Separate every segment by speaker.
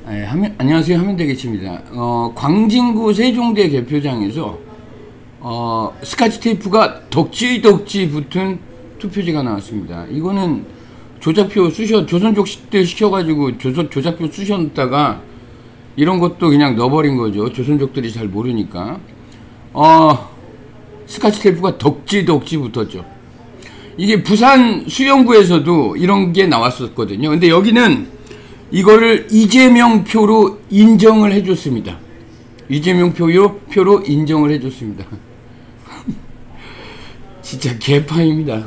Speaker 1: 안녕하세요. 하면되겠습니다. 광진구 세종대 개표장에서 스카치 테이프가 덕지 붙은 투표지가 나왔습니다. 이거는 조작표 조선족들 시켜가지고 조작표 쑤셔놓다가 이런 것도 그냥 넣어버린 거죠. 조선족들이 잘 모르니까. 스카치 테이프가 덕지 붙었죠. 이게 부산 수영구에서도 이런 게 나왔었거든요. 근데 여기는 이거를 이재명 표로 인정을 해줬습니다. 이재명 표로 인정을 해줬습니다. 진짜 개파입니다.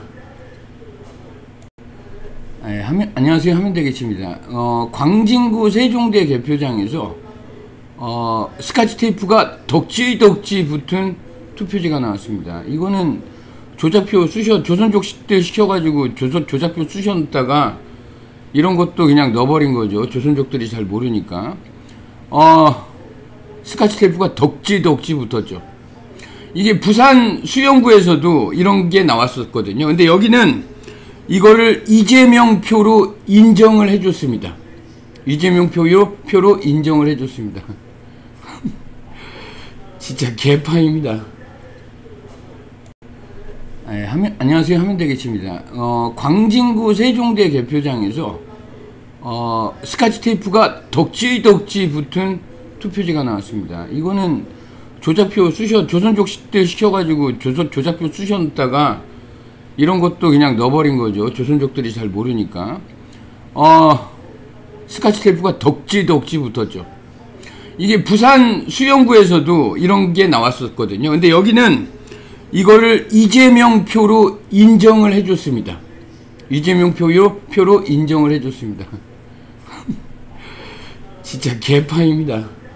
Speaker 1: 안녕하세요. 하면되겠습니다. 광진구 세종대 개표장에서 스카치 테이프가 덕지 붙은 투표지가 나왔습니다. 이거는 조작표 조선족들 시켜가지고 조작표 쑤셔놓다가 이런 것도 그냥 넣어버린 거죠. 조선족들이 잘 모르니까. 스카치 테이프가 덕지 붙었죠. 이게 부산 수영구에서도 이런 게 나왔었거든요. 근데 여기는 이거를 이재명 표로 인정을 해줬습니다. 이재명 표로 인정을 해줬습니다. 진짜 개파입니다. 안녕하세요. 하면되겠습니다. 광진구 세종대 개표장에서 스카치 테이프가 덕지 붙은 투표지가 나왔습니다. 이거는 조작표 조선족들 시켜가지고 조작표 쑤셔놓다가 이런 것도 그냥 넣어버린 거죠. 조선족들이 잘 모르니까. 스카치 테이프가 덕지 붙었죠. 이게 부산 수영구에서도 이런 게 나왔었거든요. 근데 여기는 이거를 이재명 표로 인정을 해줬습니다. 이재명 표로 인정을 해줬습니다. 진짜 개파입니다.